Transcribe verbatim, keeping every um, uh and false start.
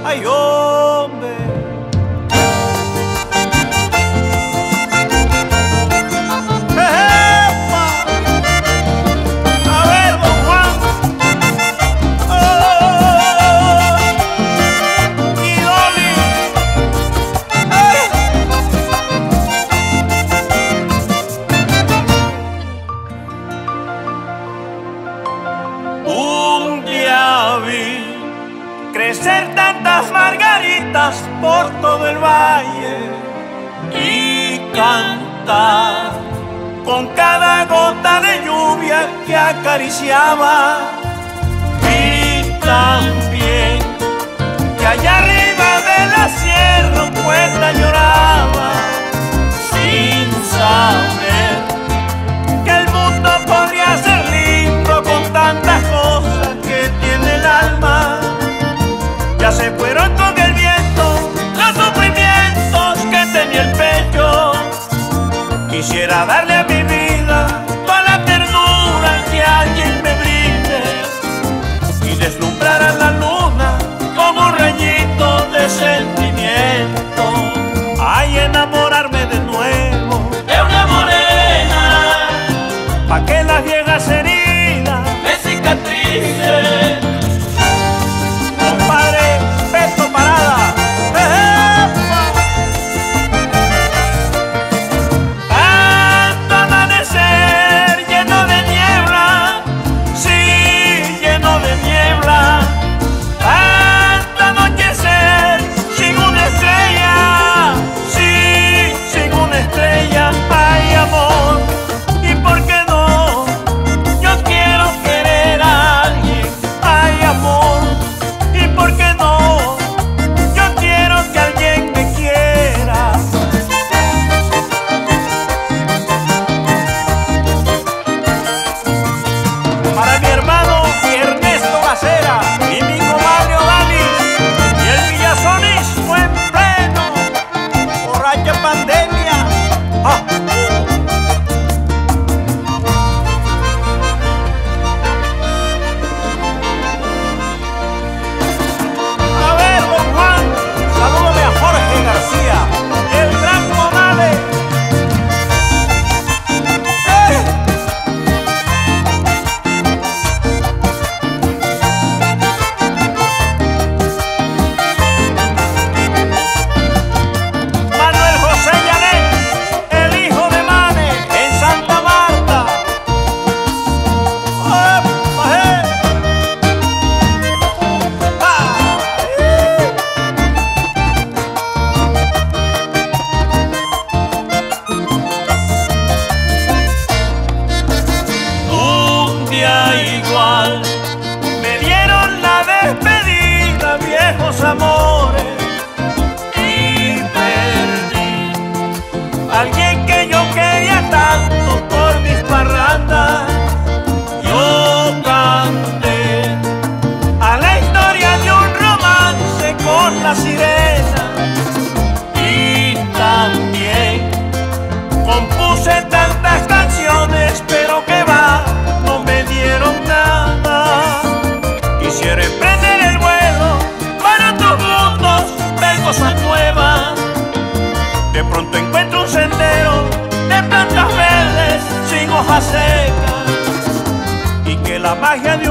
ay hombre. ¡Epa! A ver, don Juan. Oh, y Dolly. ¡Eh! Un día vi crecer tantas margaritas por todo el valle y cantar con cada gota de lluvia que acariciaba. Vi también que allá arriba de la sierra un poeta lloraba sin saber que el mundo podría ser lindo con tantas cosas que tiene el alma. Ya se fueron con el viento los sufrimientos que tenía el pecho. Quisiera darle a mi vida toda la ternura que alguien me brinde y deslumbrar a la luna como un rayito de sentimiento. Ay, enamorarme de nuevo de una morena, pa' que las viejas heridas me cicatricen. Amores y perdí alguien que yo quería tanto por mis parrandas. Yo canté a la historia de un romance con la sirena y también compuse tantas canciones, pero que va, no me dieron nada. Quisiera emprender el vuelo para tus mundos, ver cosas nuevas. De pronto encuentro un sendero de plantas verdes sin hojas secas y que la magia de